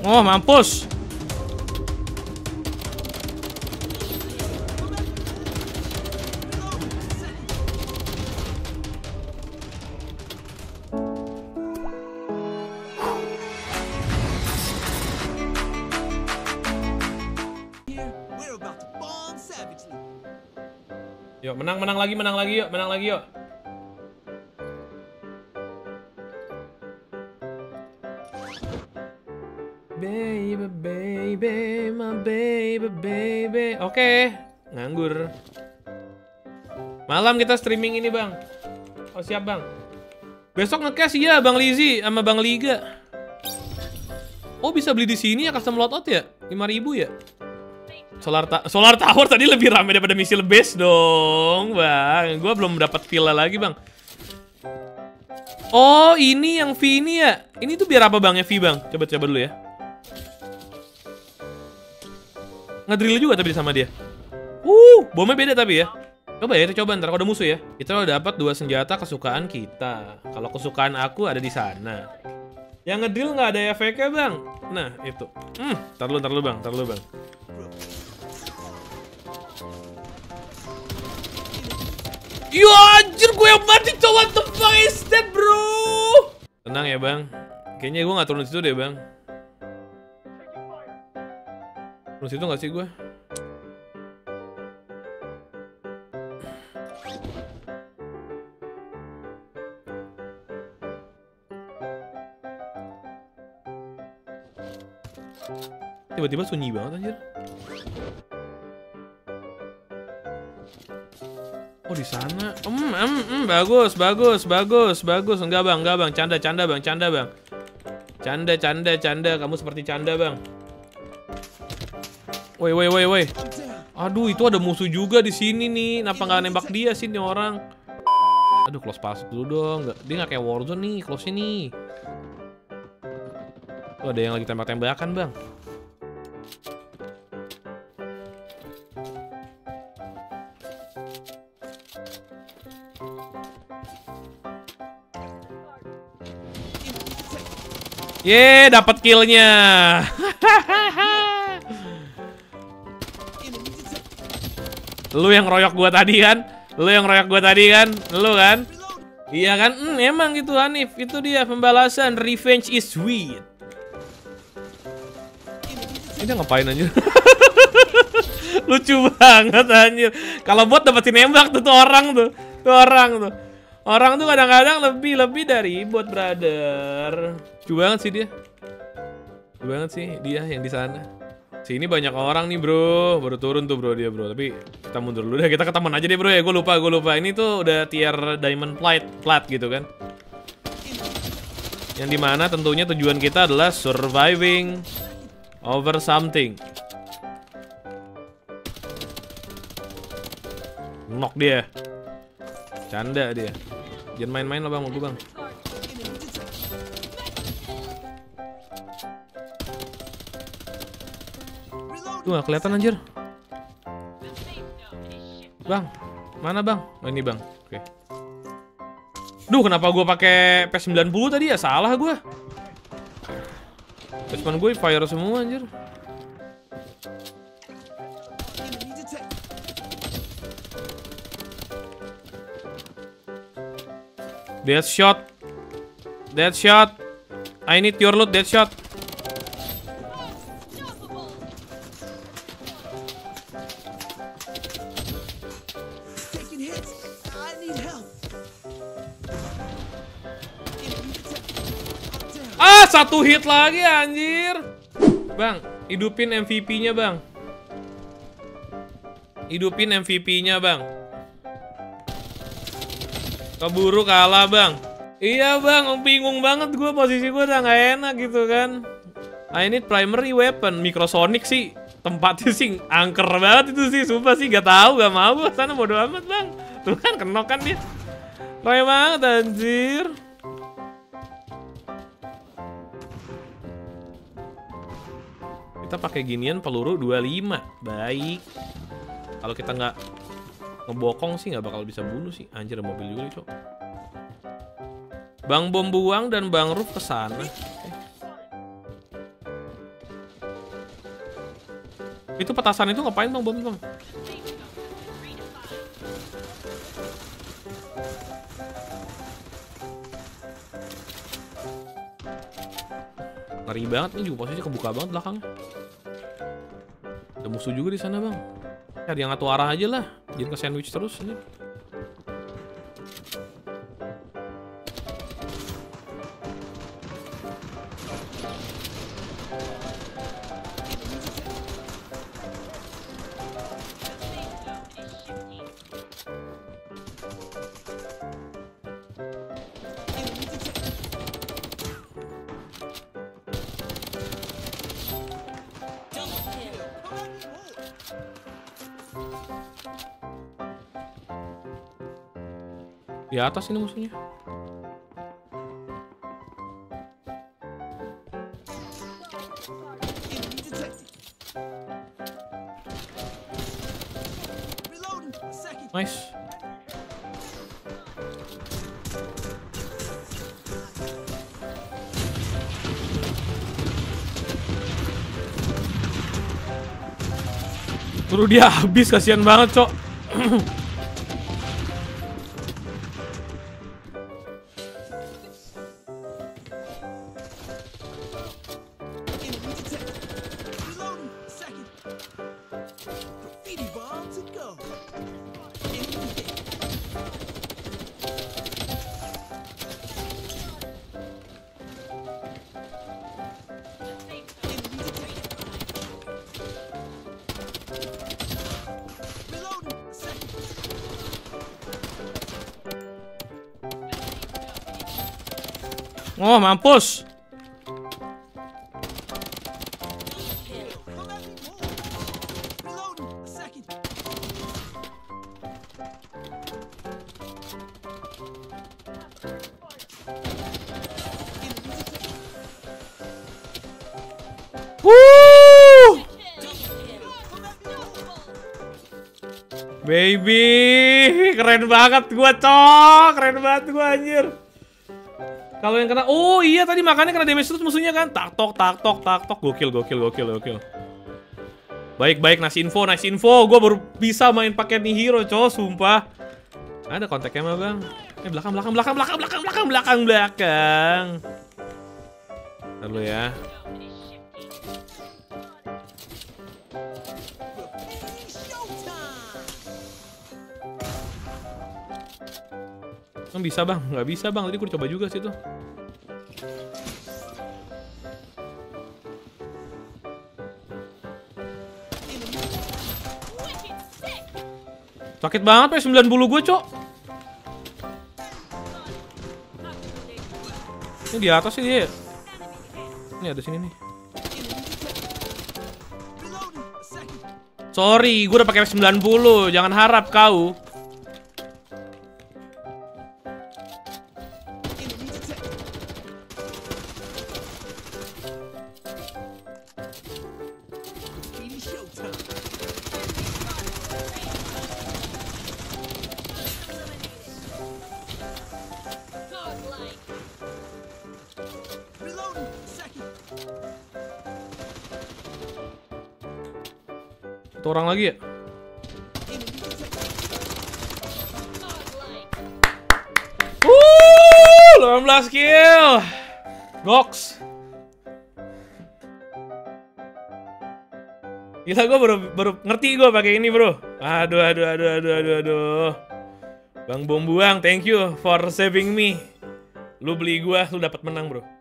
Oh, mampus. Yuk, menang lagi yuk, menang lagi yuk. Baby, baby, my baby, baby. Oke, nganggur. Malam kita streaming ini, Bang. Oh, siap, Bang. Besok nge-cash ya, Bang Lizzy sama Bang Liga. Oh, bisa beli di sini ya, custom loadout ya? 5.000 ya? Solar Tower tadi lebih ramai daripada Missile Base dong, Bang. Gua belum dapat villa lagi, Bang. Oh, ini yang V ini ya? Ini tuh biar apa, Bang, ya V, Bang? Coba dulu ya. Ngedrill juga tapi sama dia. Bomnya beda tapi ya. Coba ya, kita coba ntar kalau ada musuh ya. Kita udah dapat 2 senjata kesukaan kita. Kalau kesukaan aku ada di sana. Yang ngedrill nggak ada efeknya, Bang. Nah, itu. Ntar lu, Bang. Yo, anjir, gue yang mati, coba tebak instead, bro. Tenang ya, Bang. Kayaknya gue nggak turun situ deh, Bang. Turun situ nggak sih gue? Tiba-tiba sunyi banget, anjir. Oh, di sana. Bagus. Enggak, Bang. Canda, Bang. Canda. Kamu seperti canda, Bang. Woi. Aduh, itu ada musuh juga di sini nih. Kenapa nggak nembak dia sih nih orang? Aduh, close pass dulu dong. Dia nggak kayak Warzone nih, close ini. Tuh ada yang lagi tembak-tembakan, Bang. Ye, dapat killnya. Lu yang royok gua tadi kan? Lu kan? Iya kan? Emang gitu, Hanif. Itu dia pembalasan. Revenge is sweet. Ini ngapain anjir? Lucu banget anjir. Kalau bot dapetin nembak tuh orang tuh. Orang tuh kadang-kadang lebih dari bot, brother. Lucu banget sih dia. Lucu banget sih dia yang di sana. Sini banyak orang nih, bro. Baru turun tuh, bro, dia, bro. Tapi kita mundur dulu deh. Kita ke taman aja deh, bro ya. Gue lupa. Ini tuh udah tier diamond plat gitu kan. Yang dimana tentunya tujuan kita adalah surviving over something. Knock dia. Canda dia. Jangan main-main lah, Bang, mau gue, Bang. Tuh gak kelihatan anjir. Bang, mana, Bang? Oh, ini, Bang. Oke. Duh, kenapa gue pakai P90 tadi ya? Salah gue. P90 gue fire semua anjir. Deadshot. I need your loot, Deadshot. Satu hit lagi anjir. Bang, hidupin MVP-nya, Bang. Bang. Keburu kalah, Bang. Iya, Bang, bingung banget gue, posisi gue udah gak enak gitu kan. I need primary weapon. Microsonic sih tempatnya sih angker banget itu sih, sumpah sih, gak mau gue sana, bodo amat, Bang. Tuh kan kenok kan dia. Roy banget anjir. Kita pakai ginian peluru 25. Baik. Kalau kita nggak ngebokong sih nggak bakal bisa bunuh sih. Anjir, ada mobil juga, Cok. Bang Bom buang dan Bang Ruf kesana. Itu petasan itu ngapain bang, bom bang? Ngeri banget nih juga posisi kebuka banget belakangnya. Ada musuh juga di sana bang. Cari yang satu arah aja lah, jangan ke sandwich terus ini. Di atas ini musuhnya. Nice. Suruh dia habis, kasihan banget, Cok. Oh, mampus. Baby, keren banget gua, Cok. Keren banget gua, anjir. Kalau yang kena, oh iya tadi makannya kena damage terus musuhnya kan. Tak tok. Gokil. Baik, nice info. Gua baru bisa main pakai Nihiro, Cok, sumpah. Ada kontaknya mah, Bang. Belakang. Ntar lu ya. Bisa bang, nggak bisa bang. Tadi gue coba juga sih tuh. Sakit banget ya 90 gue, Cok. Ini di atas sih dia. Ini ada sini nih. Sorry, gue udah pakai 90. Jangan harap kau. Satu orang lagi ya? 18 kill. Goks. Gila, gue baru ngerti gue pakai ini, bro. Aduh. Bang Bom Buang, thank you for saving me. Lu beli gue, lu dapat menang, bro.